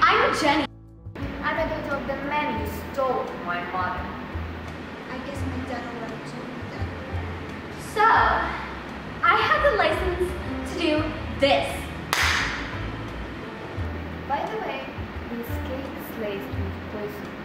I'm Jenny. I'm a daughter of the man who stole my mother. I guess my dad already told me that. So, I have the license to do this. By the way, this cake is laced with poison.